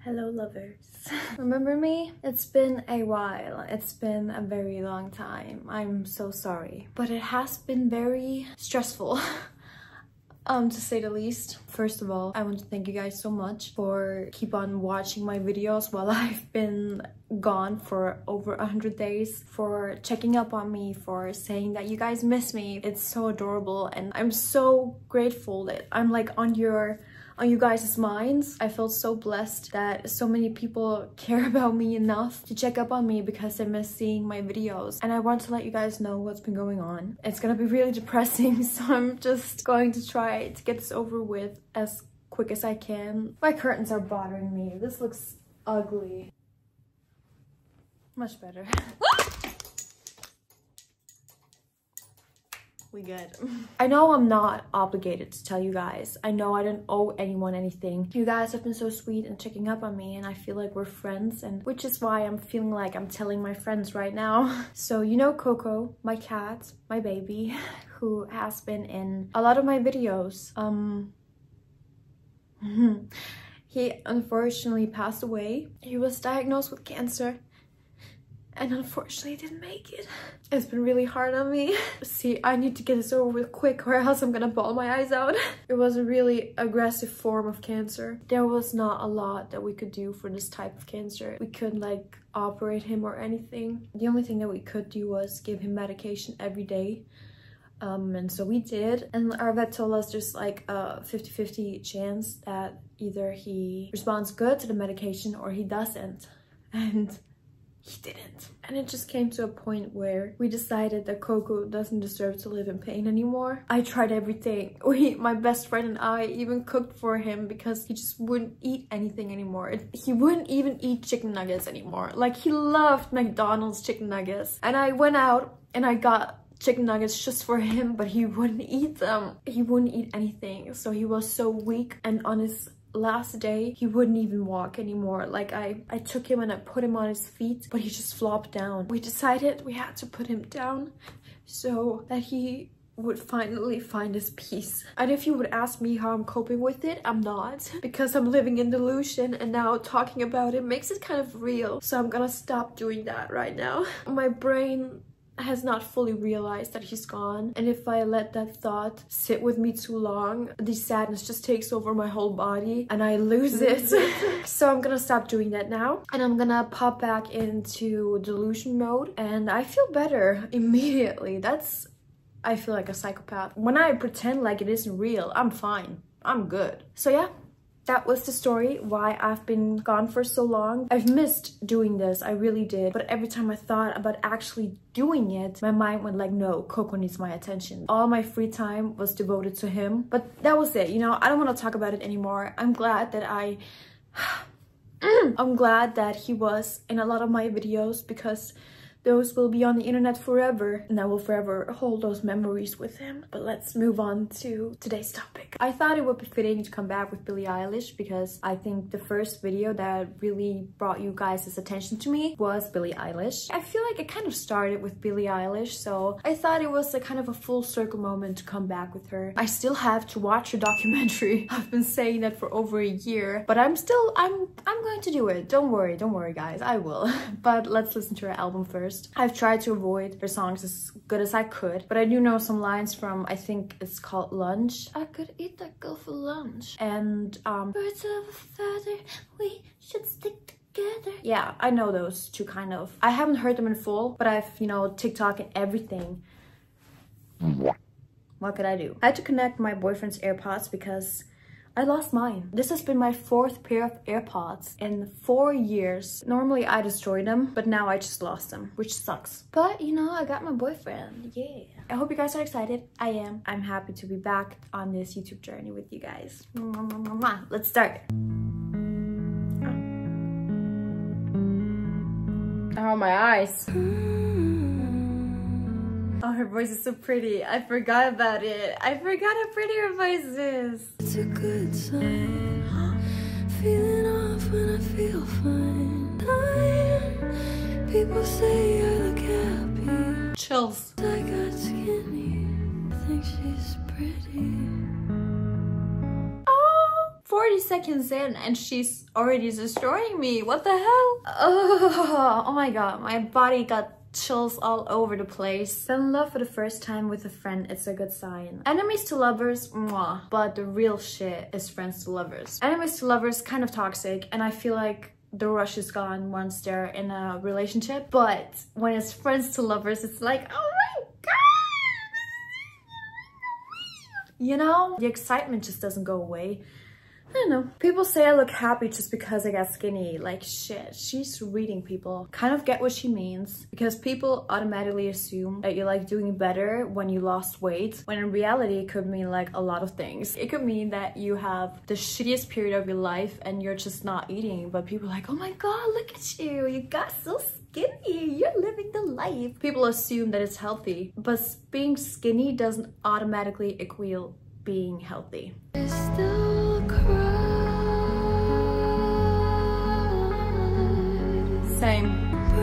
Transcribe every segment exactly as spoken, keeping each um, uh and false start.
Hello lovers. Remember me? It's been a while. It's been a very long time. I'm so sorry. But it has been very stressful. Um, to say the least. First of all, I want to thank you guys so much for keep on watching my videos while I've been gone for over a hundred days, for checking up on me, for saying that you guys miss me. It's so adorable and I'm so grateful that I'm like on your on you guys' minds. I felt so blessed that so many people care about me enough to check up on me because they miss seeing my videos. And I want to let you guys know what's been going on. It's gonna be really depressing, so I'm just going to try to get this over with as quick as I can. My curtains are bothering me. This looks ugly. Much better. We good. I know I'm not obligated to tell you guys. I know I don't owe anyone anything. You guys have been so sweet and checking up on me and I feel like we're friends, and which is why I'm feeling like I'm telling my friends right now. So you know Coco, my cat, my baby, who has been in a lot of my videos. Um, he unfortunately passed away. He was diagnosed with cancer. And unfortunately didn't make it. It's been really hard on me. See, I need to get this over with quick or else I'm gonna bawl my eyes out. It was a really aggressive form of cancer. There was not a lot that we could do for this type of cancer. We couldn't like operate him or anything. The only thing that we could do was give him medication every day. Um, and so we did. And our vet told us there's like a fifty fifty chance that either he responds good to the medication or he doesn't. And he didn't. And it just came to a point where we decided that Coco doesn't deserve to live in pain anymore. I tried everything. We, my best friend and I even cooked for him because he just wouldn't eat anything anymore. It, he wouldn't even eat chicken nuggets anymore. Like, he loved McDonald's chicken nuggets. And I went out and I got chicken nuggets just for him, but he wouldn't eat them. He wouldn't eat anything. So he was so weak, and on his last day he wouldn't even walk anymore. Like I I took him and I put him on his feet, but he just flopped down. We decided we had to put him down so that he would finally find his peace. And if you would ask me how I'm coping with it, I'm not, because I'm living in delusion, and now talking about it makes it kind of real. So I'm gonna stop doing that right now. My brain has not fully realized that he's gone, and if I let that thought sit with me too long, the sadness just takes over my whole body and I lose it. So I'm gonna stop doing that now, and I'm gonna pop back into delusion mode, and I feel better immediately. That's I feel like a psychopath. When I pretend like it isn't real, I'm fine. I'm good. So yeah, that was the story why I've been gone for so long. I've missed doing this, I really did. But every time I thought about actually doing it, my mind went like, no, Coco needs my attention. All my free time was devoted to him. But that was it, you know, I don't want to talk about it anymore. I'm glad that I... I'm glad that he was in a lot of my videos, because those will be on the internet forever, and I will forever hold those memories with him. But let's move on to today's topic. I thought it would be fitting to come back with Billie Eilish, because I think the first video that really brought you guys' attention to me was Billie Eilish. I feel like it kind of started with Billie Eilish, so I thought it was a kind of a full circle moment to come back with her. I still have to watch her documentary. I've been saying that for over a year, but I'm still, I'm, I'm going to do it. Don't worry, don't worry guys, I will. But let's listen to her album first. I've tried to avoid her songs as good as I could, but I do know some lines from, I think it's called Lunch. I could eat that girl for lunch. And um, birds of a feather, we should stick together. Yeah, I know those two kind of. I haven't heard them in full, but I've, you know, TikTok and everything. What could I do? I had to connect my boyfriend's AirPods because I lost mine. This has been my fourth pair of AirPods in four years. Normally I destroy them, but now I just lost them, which sucks. But you know, I got my boyfriend, yeah. I hope you guys are excited. I am. I'm happy to be back on this YouTube journey with you guys. Let's start. Oh, my eyes. Oh, her voice is so pretty. I forgot about it. I forgot how pretty her voice is. It's a good sign. Feeling off when I feel fine. Dying. People say I look happy. Chills. I got skinny. I think she's pretty. Oh, four forty seconds in and she's already destroying me. What the hell? Oh, oh my god, my body got chills all over the place. Fell in love for the first time with a friend, it's a good sign. Enemies to lovers, mwah. But the real shit is friends to lovers. Enemies to lovers, kind of toxic, and I feel like the rush is gone once they're in a relationship. But when it's friends to lovers, it's like, oh my god! You know? The excitement just doesn't go away. I don't know. People say I look happy just because I got skinny. Like, shit, she's reading people. Kind of get what she means. Because people automatically assume that you're like doing better when you lost weight. When in reality, it could mean like a lot of things. It could mean that you have the shittiest period of your life and you're just not eating. But people are like, oh my god, look at you. You got so skinny. You're living the life. People assume that it's healthy. But being skinny doesn't automatically equate being healthy. Same.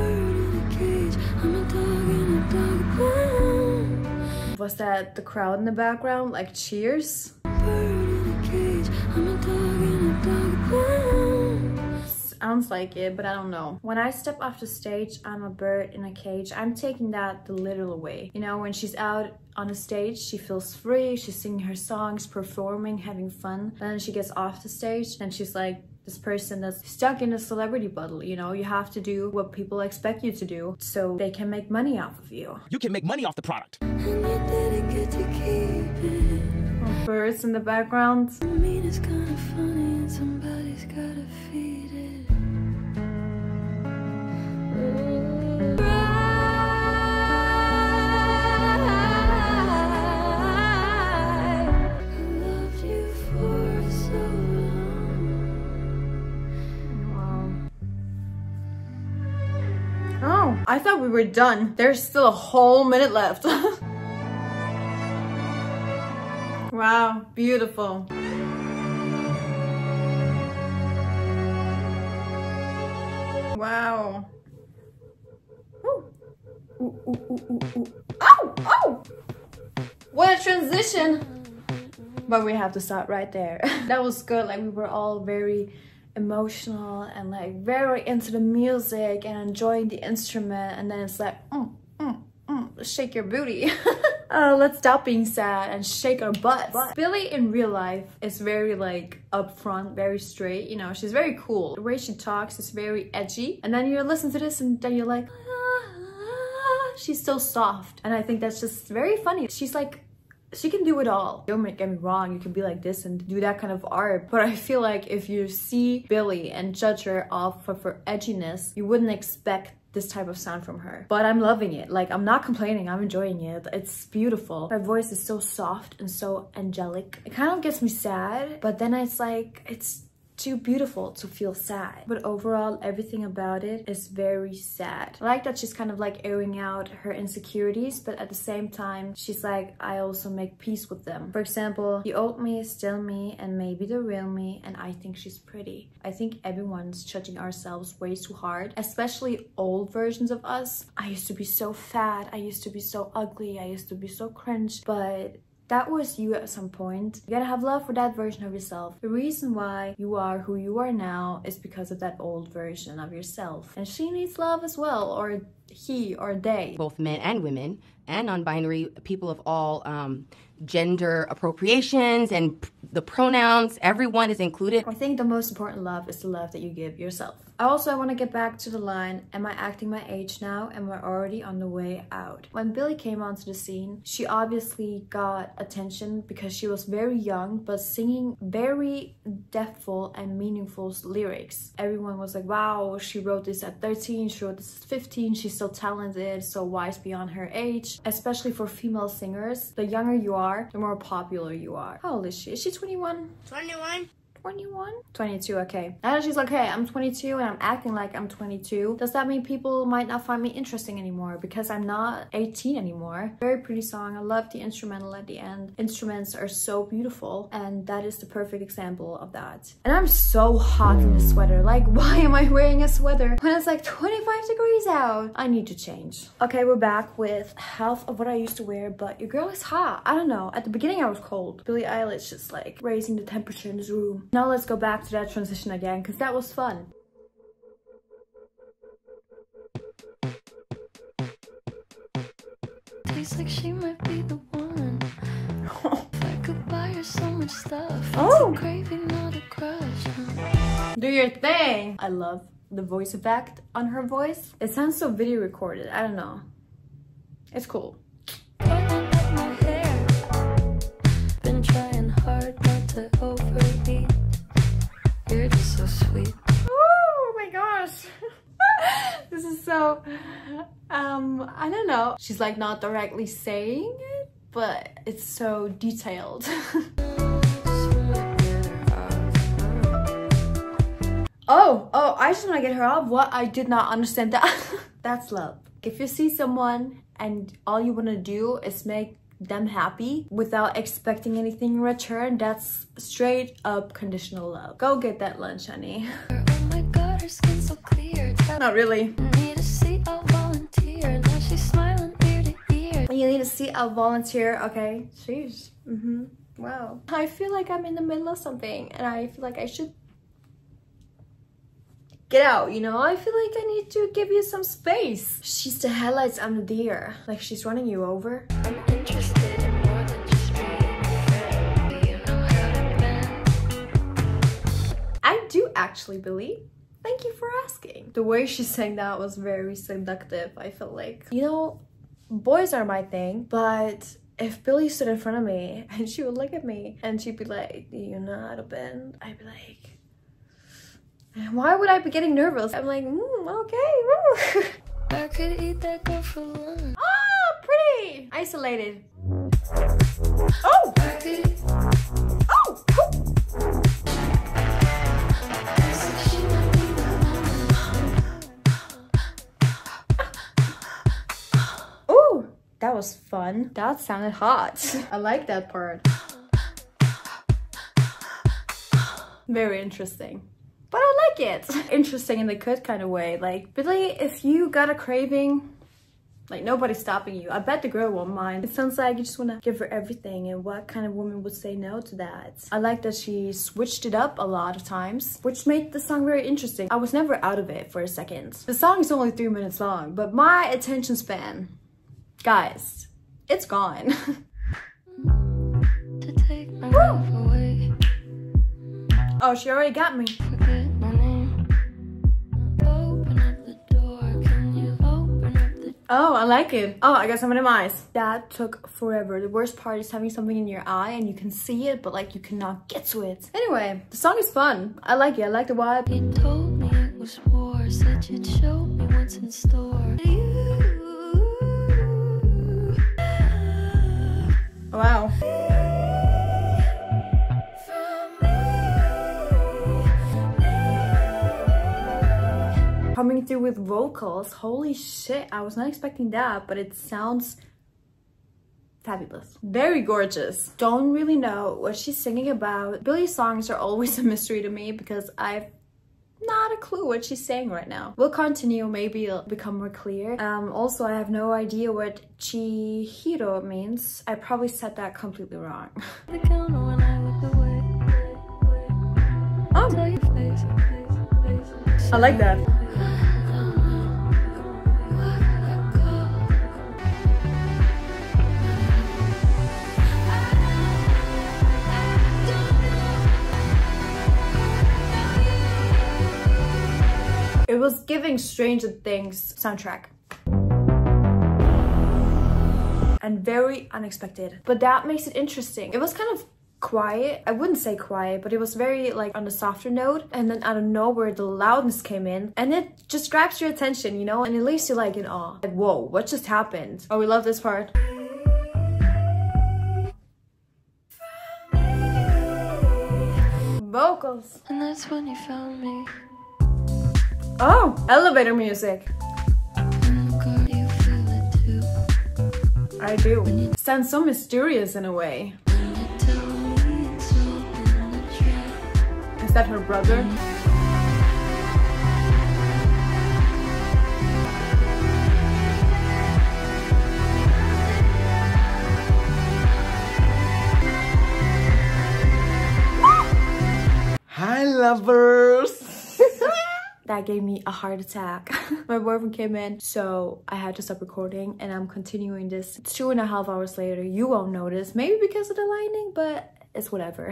Was that the crowd in the background? Like cheers? Sounds like it, but I don't know. When I step off the stage, I'm a bird in a cage. I'm taking that the literal way. You know, when she's out on a stage, she feels free. She's singing her songs, performing, having fun. And then she gets off the stage and she's like this person that's stuck in a celebrity bubble. You know, you have to do what people expect you to do so they can make money off of you. You can make money off the product. And you didn't get to keep it. Oh, birds in the background. I mean, it's kind of funny and somebody's gotta feed it. I thought we were done. There's still a whole minute left. Wow, beautiful. Wow. Ooh. Ooh, ooh, ooh, ooh, ooh. Oh, oh! What a transition! But we have to stop right there. That was good. Like, we were all very emotional and like very into the music and enjoying the instrument, and then it's like mm, mm, mm, shake your booty. Oh, let's stop being sad and shake our butts. But Billie in real life is very like upfront, very straight, you know, she's very cool. The way she talks is very edgy, and then you listen to this and then you're like ah, she's so soft, and I think that's just very funny. She's like, she can do it all. Don't get me wrong, you can be like this and do that kind of art, but I feel like if you see Billie and judge her off of her edginess, you wouldn't expect this type of sound from her. But I'm loving it. Like, I'm not complaining, I'm enjoying it. It's beautiful. Her voice is so soft and so angelic. It kind of gets me sad, but then it's like, it's too beautiful to feel sad. But overall, everything about it is very sad. I like that she's kind of like airing out her insecurities, but at the same time, she's like, I also make peace with them. For example, the old me is still me and maybe the real me, and I think she's pretty. I think everyone's judging ourselves way too hard, especially old versions of us. I used to be so fat, I used to be so ugly, I used to be so cringe, but that was you at some point. You gotta have love for that version of yourself. The reason why you are who you are now is because of that old version of yourself. And she needs love as well, or he or they. Both men and women and non-binary people of all um, gender appropriations and p the pronouns, everyone is included. I think the most important love is the love that you give yourself. Also, I want to get back to the line, am I acting my age now? Am I already on the way out? When Billie came onto the scene, she obviously got attention because she was very young, but singing very depthful and meaningful lyrics. Everyone was like, wow, she wrote this at thirteen, she wrote this at fifteen, she's so talented, so wise beyond her age. Especially for female singers, the younger you are, the more popular you are. How old is she? Is she twenty-one? twenty-one. twenty-one? twenty-two, okay. Now that she's like, hey, I'm twenty-two and I'm acting like I'm twenty-two, does that mean people might not find me interesting anymore because I'm not eighteen anymore? Very pretty song. I love the instrumental at the end. Instruments are so beautiful, and that is the perfect example of that. And I'm so hot in this sweater. Like, why am I wearing a sweater when it's like twenty-five degrees out? I need to change. Okay, we're back with half of what I used to wear, but your girl is hot. I don't know. At the beginning, I was cold. Billie Eilish is like raising the temperature in this room. Now let's go back to that transition again, because that was fun. Tastes like she might be the one. If I could buy her so much stuff. Oh. It's a craving, not a crush. Huh? Do your thing. I love the voice effect on her voice. It sounds so video recorded. I don't know. It's cool. Pulling up my hair. Been trying hard not to overeat. You're just so sweet. Oh my gosh. This is so, um, I don't know. She's like not directly saying it, but it's so detailed. Oh, oh, I just want to get her off. What? I did not understand that. That's love. If you see someone and all you want to do is make them happy without expecting anything in return, that's straight up conditional love. Go get that lunch, honey. Oh my god, her skin's so clear. Not really. Need a seat, I'll volunteer. Now she's smiling ear to ear. You need a seat, I'll volunteer. Okay, sheesh. Mm-hmm. Wow. I feel like I'm in the middle of something and I feel like I should get out, you know? I feel like I need to give you some space. She's the headlights, I'm the deer. Like she's running you over. I'm interested in more than just being. Do you know how to bend? I do actually believe. Thank you for asking. The way she sang that was very seductive. I felt like, you know, boys are my thing, but if Billie stood in front of me and she would look at me and she'd be like, do you know how to bend? I'd be like, why would I be getting nervous? I'm like, mm, okay. I could eat that girl for lunch. Ah, pretty. Isolated. Oh. I could. Oh. Oh. Ooh, that was fun. That sounded hot. I like that part. Very interesting. But I like it. Interesting in the good kind of way. Like, Billie, if you got a craving, like nobody's stopping you. I bet the girl won't mind. It sounds like you just want to give her everything, and what kind of woman would say no to that? I like that she switched it up a lot of times, which made the song very interesting. I was never out of it for a second. The song is only three minutes long, but my attention span, guys, it's gone. To take my life away. Oh, she already got me. Forget my name. Open up the door. Can you open up the Oh, I like it. Oh, I got something in my eyes. That took forever. The worst part is having something in your eye and you can see it, but like you cannot get to it. Anyway, the song is fun. I like it. I like the vibe. You told me it was war. Said you'd show me what's in store. You. Wow. Coming through with vocals, holy shit, I was not expecting that, but it sounds fabulous. Very gorgeous. Don't really know what she's singing about. Billie's songs are always a mystery to me because I've not a clue what she's saying right now. We'll continue, maybe it'll become more clear. Um, also, I have no idea what Chihiro means. I probably said that completely wrong. The counter when I look away. Oh, Tell your face, face, face. I like that. It was giving Stranger Things soundtrack. And very unexpected. But that makes it interesting. It was kind of quiet. I wouldn't say quiet, but it was very like on the softer note. And then out of nowhere, the loudness came in. And it just grabs your attention, you know? And it leaves you like in awe. Like, whoa, what just happened? Oh, we love this part. Vocals. And that's when you found me. Oh, elevator music. In the car, you feel it too. I do. Sounds so mysterious in a way. When you tell me it's all in the trap. Is that her brother? lovers. That gave me a heart attack. My boyfriend came in, so I had to stop recording, and I'm continuing this. It's two and a half hours later. You won't notice, maybe because of the lighting, but it's whatever.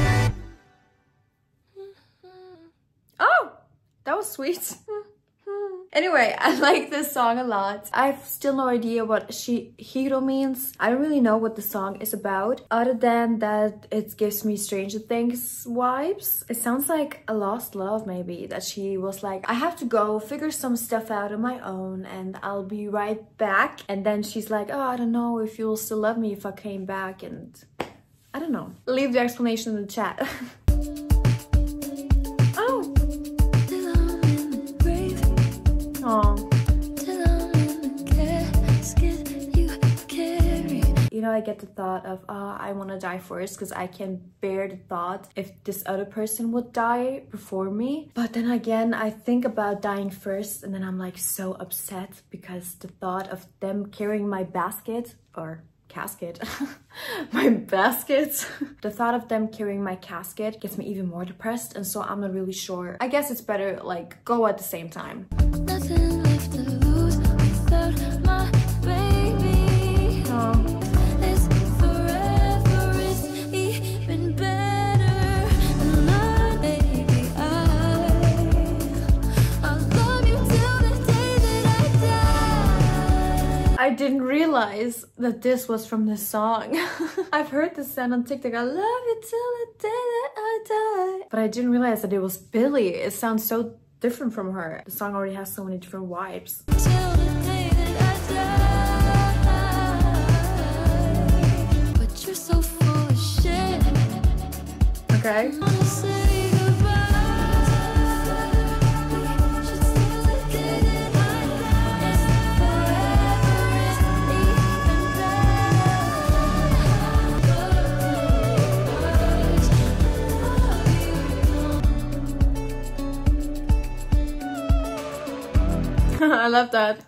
Oh, that was sweet. Anyway, I like this song a lot. I have still no idea what Shihiro means. I don't really know what the song is about, other than that it gives me Stranger Things vibes. It sounds like a lost love, maybe, that she was like, I have to go figure some stuff out on my own and I'll be right back. And then she's like, oh, I don't know if you'll still love me if I came back, and I don't know. Leave the explanation in the chat. Oh. Oh. You know, I get the thought of, oh, I want to die first because I can bear the thought if this other person would die before me. But then again, I think about dying first and then I'm like so upset because the thought of them carrying my basket or casket, my basket, the thought of them carrying my casket gets me even more depressed, and so I'm not really sure. I guess it's better like go at the same time. Nothing left to lose without my baby. Oh. It's forever, it's even better. And my baby, I, I'll love you till the day that I die. I didn't realize that this was from this song. I've heard this sound on TikTok. I love you till the day that I die. But I didn't realize that it was Billie. It sounds so different from her. The song already has so many different vibes. Till the day that I die. But you're so full of shit. Okay. I wanna say goodbye. We should steal the day that I die. It's forever, it's even better. I love that.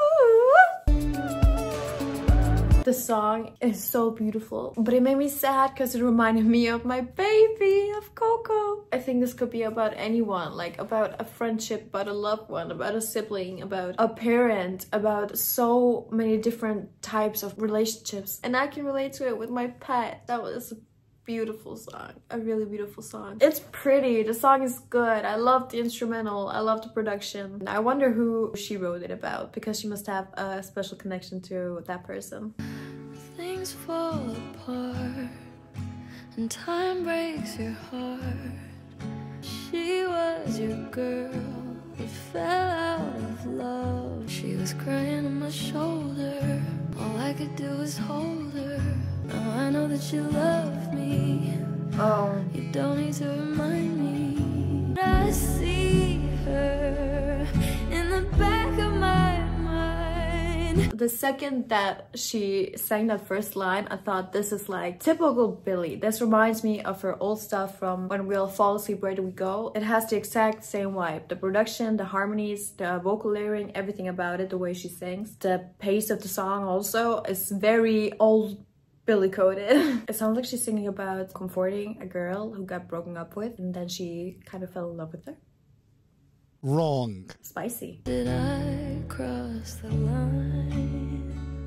The song is so beautiful, but it made me sad because it reminded me of my baby, of Coco. I think this could be about anyone, like about a friendship, about a loved one, about a sibling, about a parent, about so many different types of relationships. And I can relate to it with my pet. That was a beautiful song, a really beautiful song. It's pretty, the song is good. I love the instrumental, I love the production. I wonder who she wrote it about, because she must have a special connection to that person. Things fall apart and time breaks your heart. She was your girl who fell out of love. She was crying on my shoulder. All I could do was hold her. Now I know that you love me. Oh. You don't need to remind me. But I see her in the back of my mind. The second that she sang that first line, I thought this is like typical Billie. This reminds me of her old stuff from When We'll Fall Asleep, Where Do We Go? It has the exact same vibe. The production, the harmonies, the vocal layering, everything about it, the way she sings. The pace of the song also is very old Billie coded. It sounds like she's singing about comforting a girl who got broken up with, and then she kind of fell in love with her. Wrong. Spicy. Did I cross the line?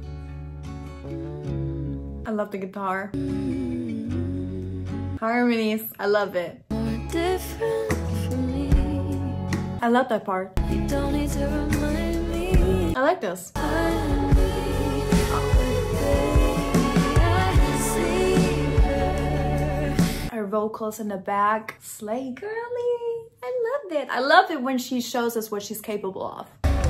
I love the guitar. Harmonies. I love it. More different from me. I love that part. You don't need to remind me. I like this. Her vocals in the back. Slay girly. I loved it. I love it when she shows us what she's capable of.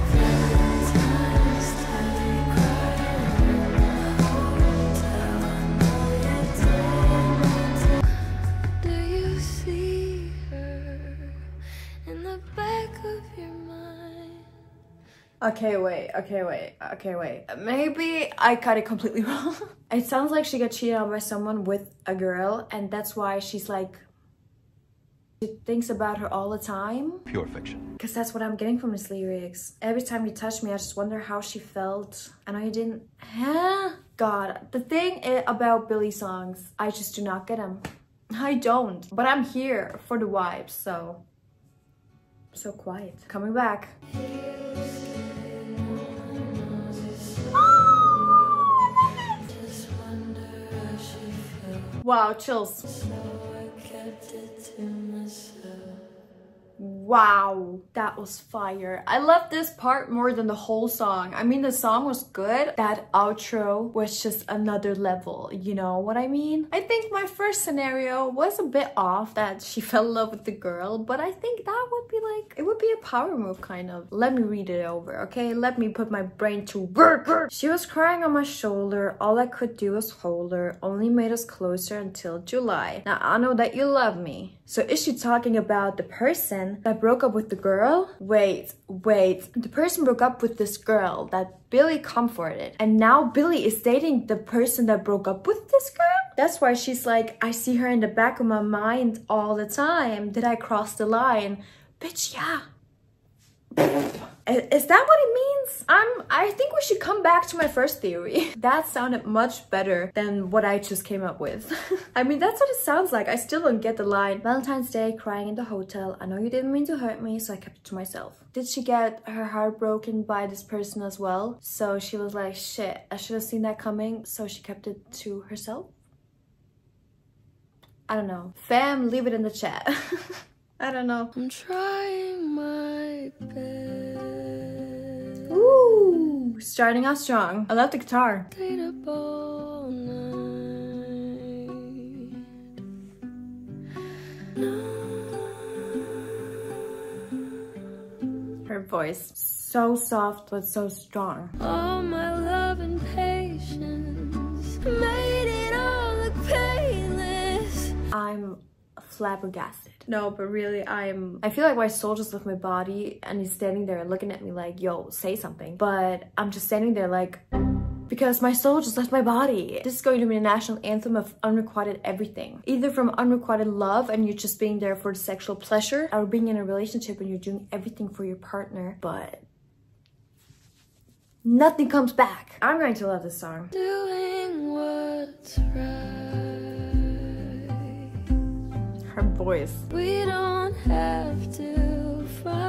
Do you see her in the back of your mind? Okay, wait, okay, wait, okay, wait. Maybe I got it completely wrong. It sounds like she got cheated on by someone with a girl, and that's why she's like, she thinks about her all the time. Pure fiction. Because that's what I'm getting from this lyrics. Every time you touch me, I just wonder how she felt. I know you didn't. Huh? God, the thing is about Billie songs, I just do not get them. I don't, but I'm here for the vibes, so... So quiet. Coming back. Wow, chills. Wow, that was fire. I love this part more than the whole song. I mean, the song was good. That outro was just another level, you know what I mean? I think my first scenario was a bit off, that she fell in love with the girl, but I think that would be like, it would be a power move kind of. Let me read it over, okay? Let me put my brain to work. She was crying on my shoulder. All I could do was hold her. Only made us closer until July. Now I know that you love me. So is she talking about the person that broke up with the girl? Wait, wait. The person broke up with this girl that Billy comforted. And now Billy is dating the person that broke up with this girl? That's why she's like, I see her in the back of my mind all the time. Did I cross the line? Bitch, yeah. Is that what it means? I'm, I think we should come back to my first theory. That sounded much better than what I just came up with. I mean, that's what it sounds like. I still don't get the line. Valentine's Day, crying in the hotel. I know you didn't mean to hurt me, so I kept it to myself. Did she get her heart broken by this person as well? So she was like, shit, I should have seen that coming. So she kept it to herself? I don't know. Fam, leave it in the chat. I don't know. I'm trying my best. Ooh, starting out strong. I love the guitar. Stayed up all night. Her voice, so soft but so strong. All my love and patience made it all look painless. I'm flabbergasted. No, but really, I'm... I feel like my soul just left my body and he's standing there looking at me like, yo, say something. But I'm just standing there like, because my soul just left my body. This is going to be the national anthem of unrequited everything. Either from unrequited love and you're just being there for the sexual pleasure, or being in a relationship and you're doing everything for your partner, but nothing comes back. I'm going to love this song. Doing what's right. Her voice. We don't have to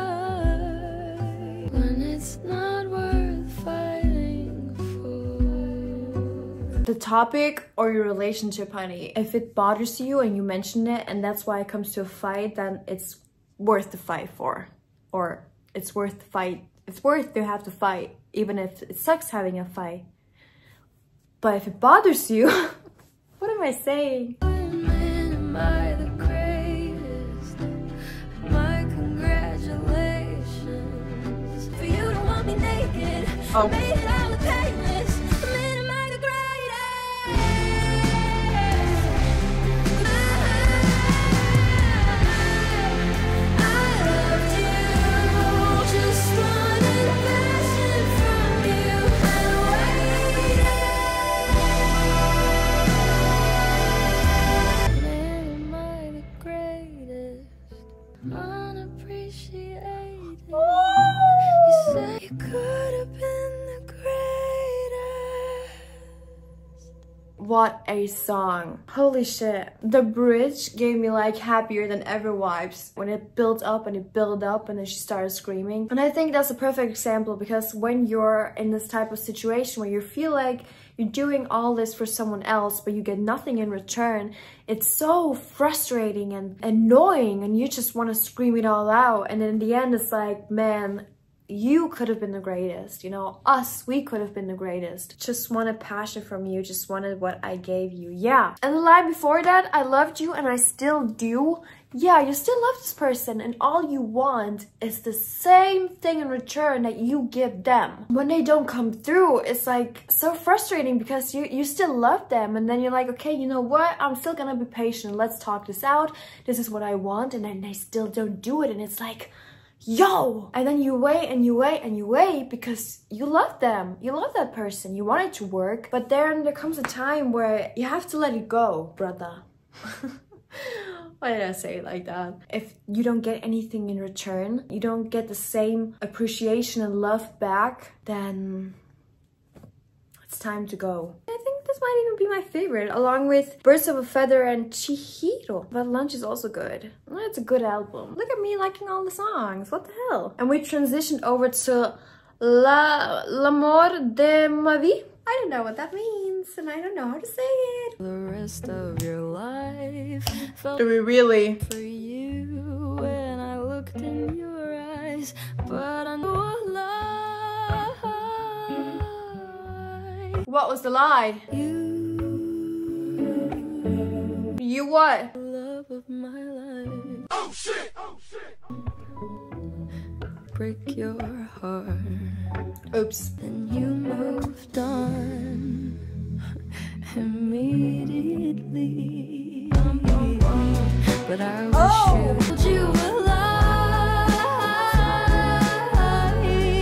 fight when it's not worth fighting for. The topic or your relationship, honey. If it bothers you and you mention it and that's why it comes to a fight, then it's worth the fight for. Or it's worth the fight. It's worth to have to fight, even if it sucks having a fight. But if it bothers you, what am I saying? Am I the greatest? My congratulations. For you to want me naked. Oh. Made it all look painless. I mean, am I the greatest? I, I loved you. Just wanted passion from you. And waited. Man, am I the greatest? Unappreciated. You said you could have been the greatest. What a song. Holy shit. The bridge gave me like happier than ever vibes. When it built up and it built up and then she started screaming. And I think that's a perfect example because when you're in this type of situation where you feel like you're doing all this for someone else but you get nothing in return, it's so frustrating and annoying and you just want to scream it all out. And then in the end it's like, man, you could have been the greatest, you know, us, we could have been the greatest. Just wanted passion from you, just wanted what I gave you, yeah. And the line before that, I loved you and I still do. Yeah, you still love this person and all you want is the same thing in return that you give them. When they don't come through, it's like so frustrating because you, you still love them and then you're like, okay, you know what? I'm still gonna be patient. Let's talk this out. This is what I want. And then they still don't do it and it's like, yo! And then you wait and you wait and you wait because you love them. You love that person. You want it to work. But then there comes a time where you have to let it go, brother. Why did I say it like that? If you don't get anything in return, you don't get the same appreciation and love back, then it's time to go. I think the this might even be my favorite, along with Birds of a Feather and Chihiro. But Lunch is also good. It's a good album. Look at me liking all the songs. What the hell? And we transitioned over to La L'Amour de ma vie. I don't know what that means, and I don't know how to say it. The rest of your life felt Do we really? for you when I looked in your eyes, but I know a lie. What was the lie? You, You what? the love of my life. Oh shit! Oh shit! Break your heart. Oops. Then you moved on immediately. But I wish Oh. you told you a lie.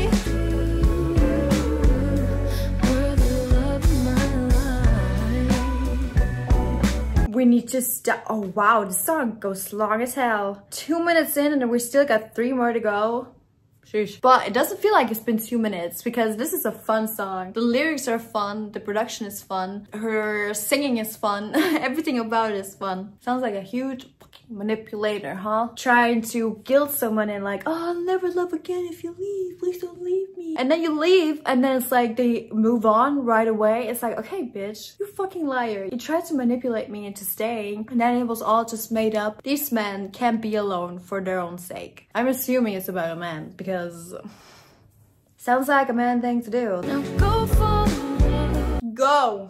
You're the love of my life. We need to stop. Oh wow, the song goes long as hell. Two minutes in and we still got three more to go. Sheesh. But it doesn't feel like it's been two minutes because this is a fun song. The lyrics are fun, the production is fun, her singing is fun, everything about it is fun. Sounds like a huge fucking manipulator, huh? Trying to guilt someone in like, oh, I'll never love again if you leave, please don't leave me. And then you leave and then it's like they move on right away. It's like, okay, bitch, you fucking liar. You tried to manipulate me into staying and then it was all just made up. These men can't be alone for their own sake. I'm assuming it's about a man because sounds like a man thing to do. Now go for Go!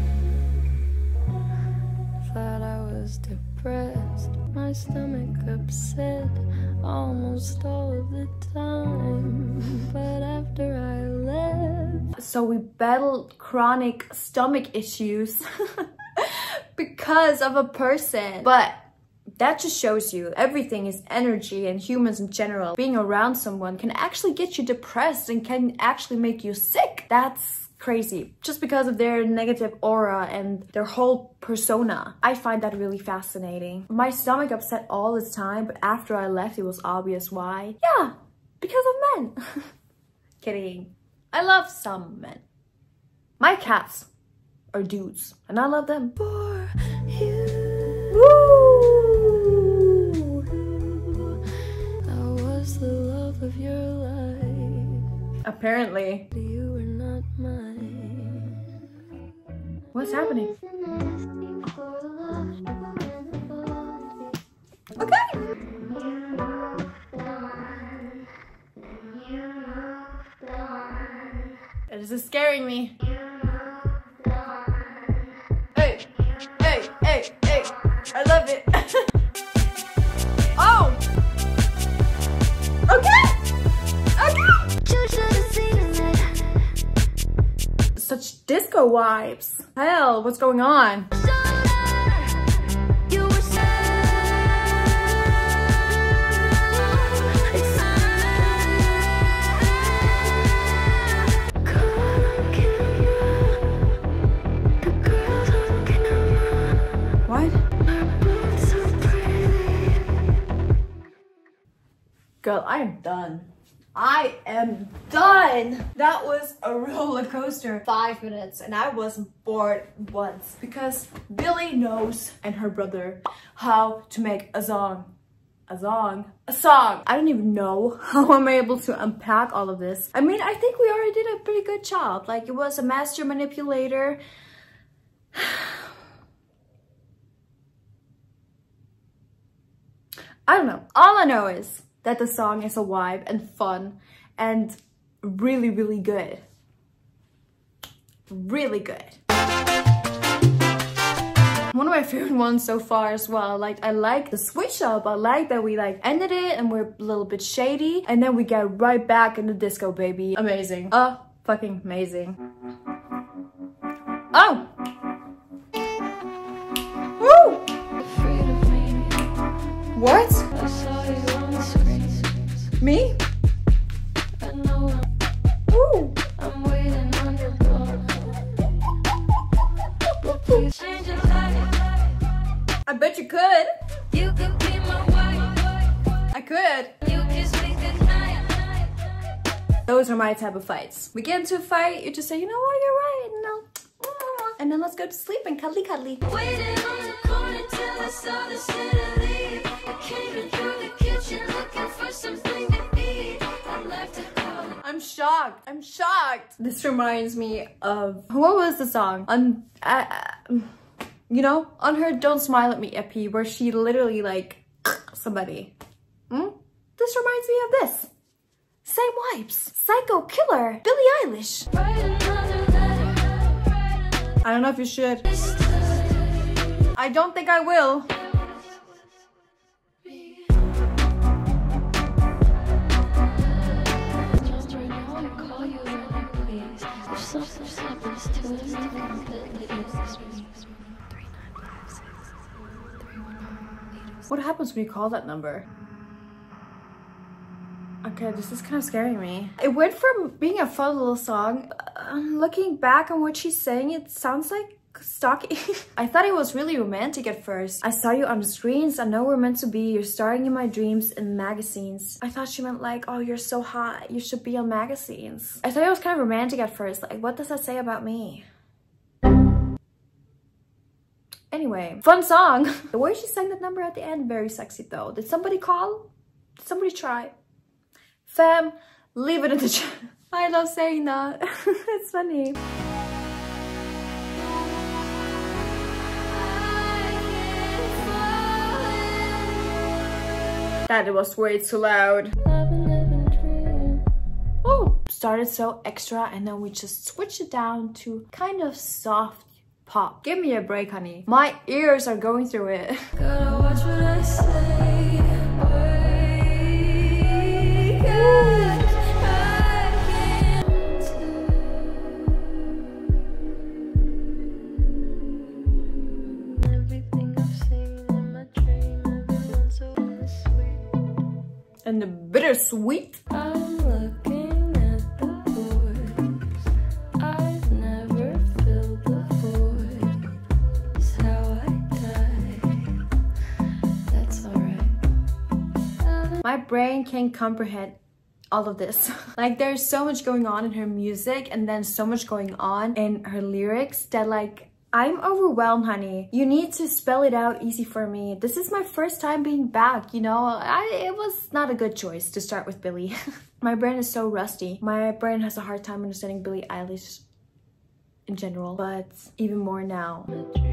Thought I was depressed, my stomach upset almost all of the time. But after I left, So we battled chronic stomach issues because of a person. But that just shows you everything is energy, and humans in general, being around someone can actually get you depressed and can actually make you sick. That's crazy. Just because of their negative aura and their whole persona. I find that really fascinating. My stomach upset all the time, but after I left, it was obvious why. Yeah, because of men. Kidding. I love some men. My cats are dudes, and I love them. for you, Woo! I was the love of your life. Apparently. You were not mine. What's happening? Okay. This is scaring me. Hey, hey, hey, hey. I love it. Oh! Okay! Okay! Such disco vibes. Hell, what's going on? What? Girl, I am done. I am done. That was a roller coaster. Five minutes and I wasn't bored once because Billie knows and her brother how to make a song. A song. A song. I don't even know how I'm able to unpack all of this. I mean, I think we already did a pretty good job. Like, it was a master manipulator. I don't know. All I know is that the song is a vibe and fun and really, really good. Really good. One of my favorite ones so far as well. Like, I like the switch up. I like that we like ended it and we're a little bit shady and then we get right back in the disco, baby. Amazing. Uh, fucking amazing. Oh! Woo! What? I saw you on the screen. Me? I know Ooh! I'm waiting on your door. But please change your life. I bet you could. You could be my wife. I could. You kiss me goodnight. Those are my type of fights. We get into a fight, you just say, you know what, you're right. No, and then let's go to sleep and cuddly cuddly. Waiting on the corner till I saw the sinner leave. I came in through the kitchen looking for something to eat. I left a call. I'm shocked. I'm shocked. This reminds me of, what was the song? On, uh, you know, on her Don't Smile at Me E P, where she literally like somebody. Hmm? This reminds me of this. Same wipes. Psycho Killer. Billie Eilish. Write another letter. I don't know if you should. This time. I don't think I will. Just right now, I call you running, please. If something happens to us, completely this week. What happens when you call that number? Okay, this is kind of scaring me. It went from being a fun little song. Um, looking back on what she's saying, it sounds like stalking. I thought it was really romantic at first. I saw you on the screens. I know we're meant to be. You're starring in my dreams in magazines. I thought she meant like, oh, you're so hot. You should be on magazines. I thought it was kind of romantic at first. Like, what does that say about me? Anyway, fun song. The way she sang that number at the end, very sexy though. Did somebody call? Did somebody try? Fam, leave it in the chat. I love saying that. It's funny. That was way too loud. Oh, started so extra and then we just switched it down to kind of soft pop. Give me a break, honey. My ears are going through it. Gotta watch what I say. And the bittersweet. I'm looking at the boards. I've never filled the void. It's how I die. That's alright. My brain can't comprehend all of this. Like, there's so much going on in her music and then so much going on in her lyrics that like, I'm overwhelmed, honey. You need to spell it out easy for me. This is my first time being back, you know? I, it was not a good choice to start with Billie. My brain is so rusty. My brain has a hard time understanding Billie Eilish in general, but even more now.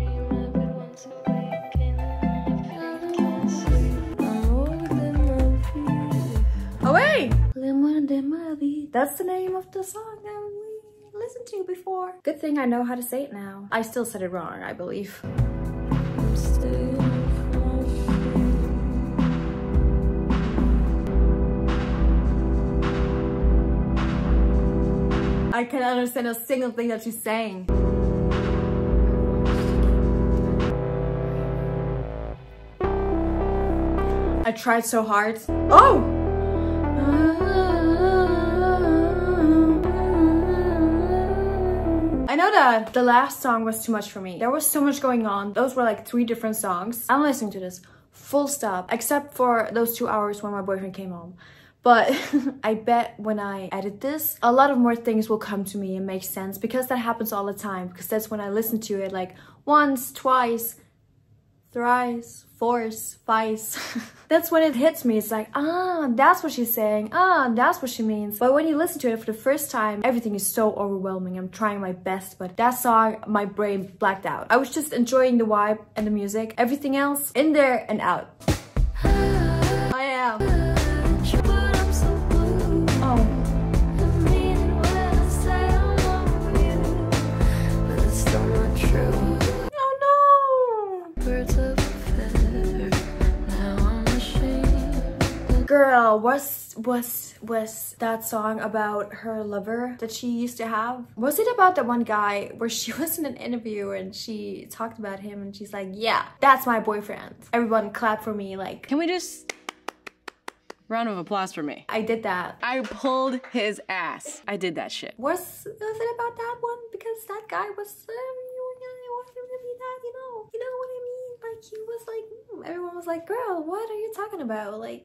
Oh wait! That's the name of the song that we listened to before. Good thing I know how to say it now. I still said it wrong, I believe. I can't understand a single thing that she's saying. I tried so hard. Oh! I know that the last song was too much for me. There was so much going on. Those were like three different songs. I'm listening to this full stop, except for those two hours when my boyfriend came home. But I bet when I edit this, a lot of more things will come to me and make sense, because that happens all the time. Because that's when I listen to it like once, twice, thrice, fourth, twice. That's when it hits me. It's like, ah, that's what she's saying. Ah, that's what she means. But when you listen to it for the first time, everything is so overwhelming. I'm trying my best, but that song, my brain blacked out. I was just enjoying the vibe and the music. Everything else, in there and out. I am. Girl, was was was that song about her lover that she used to have? Was it about that one guy where she was in an interview and she talked about him and she's like, yeah, that's my boyfriend. Everyone clapped for me, like, can we just round of applause for me? I did that. I pulled his ass. I did that shit. Was was it about that one? Because that guy was um, it wasn't really that, you know, you know what I mean? Like, he was like, mm. Everyone was like, girl, what are you talking about? Like.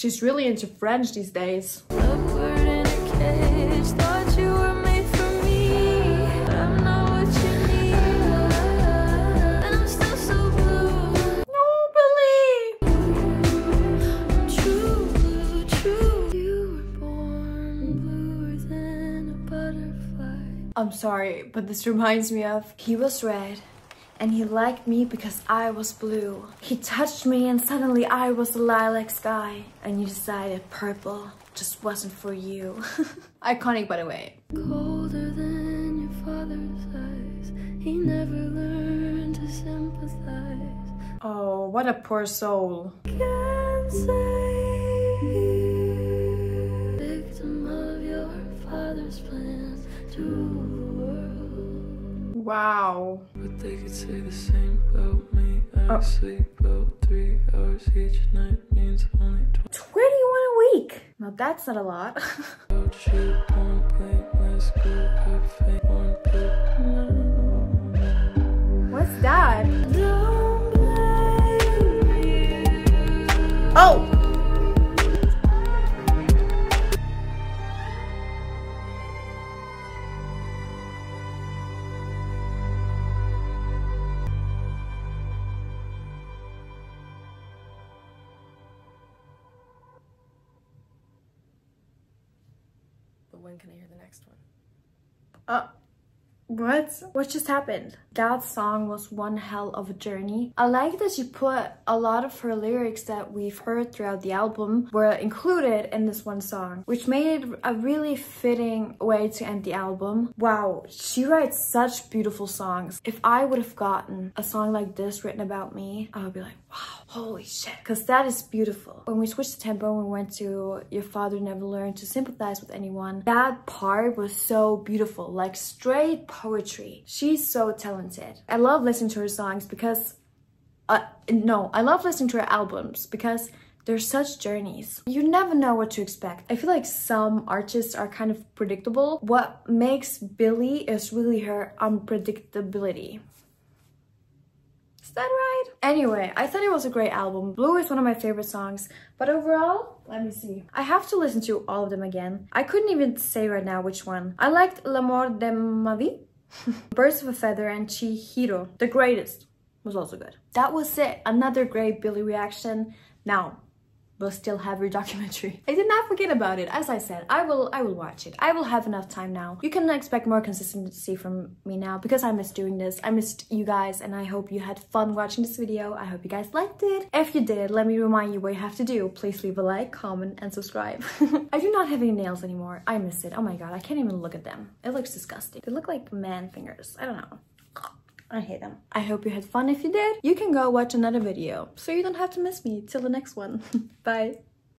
She's really into French these days. A bird in a cage, thought you were made for me, but I'm not what you need, and I'm still so blue. No, Billy! True blue, true. You were born bluer than a butterfly. I'm sorry, but this reminds me of he was red and he liked me because I was blue. He touched me and suddenly I was the lilac sky, and you decided purple just wasn't for you. Iconic, by the way. Colder than your father's eyes, he never learned to sympathize. Oh, what a poor soul. Can't save you, victim of your father's plans to rule. Wow. But they could say the same about me. I Oh. sleep about three hours each night, means only twenty-one a week. Now that's not a lot. twelve shit, one plate, let's go have faith, one plate. What's that? Don't blame you. Oh! But when can I hear the next one? Uh, what? What just happened? That song was one hell of a journey. I like that she put a lot of her lyrics that we've heard throughout the album were included in this one song, which made it a really fitting way to end the album. Wow, she writes such beautiful songs. If I would have gotten a song like this written about me, I would be like, wow, holy shit, because that is beautiful. When we switched the tempo and we went to Your Father Never Learned to Sympathize with Anyone, that part was so beautiful, like straight poetry. She's so talented. I love listening to her songs because, uh, no, I love listening to her albums because they're such journeys. You never know what to expect. I feel like some artists are kind of predictable. What makes Billie is really her unpredictability. Is that right? Anyway, I thought it was a great album. Blue is one of my favorite songs, but overall, let me see. I have to listen to all of them again. I couldn't even say right now which one. I liked L'amour de ma vie, Birds of a Feather, and Chihiro. The Greatest was also good. That was it. Another great Billie reaction. Now, we'll still have your documentary. I did not forget about it. As I said, I will I will watch it. I will have enough time now. You can expect more consistency from me now because I missed doing this. I missed you guys, and I hope you had fun watching this video. I hope you guys liked it. If you did, let me remind you what you have to do. Please leave a like, comment, and subscribe. I do not have any nails anymore. I miss it. Oh my god, I can't even look at them. It looks disgusting. They look like man fingers. I don't know. I hate them. I hope you had fun. If you did, you can go watch another video so you don't have to miss me till the next one. Bye.